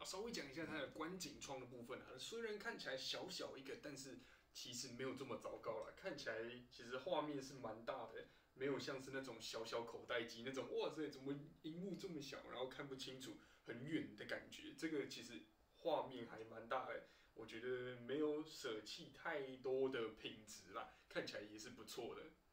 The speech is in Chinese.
稍微讲一下它的观景窗的部分啊，虽然看起来小小一个，但是其实没有这么糟糕啦，看起来其实画面是蛮大的，没有像是那种小小口袋机那种，哇塞，怎么荧幕这么小，然后看不清楚很远的感觉。这个其实画面还蛮大的，我觉得没有舍弃太多的品质啦，看起来也是不错的。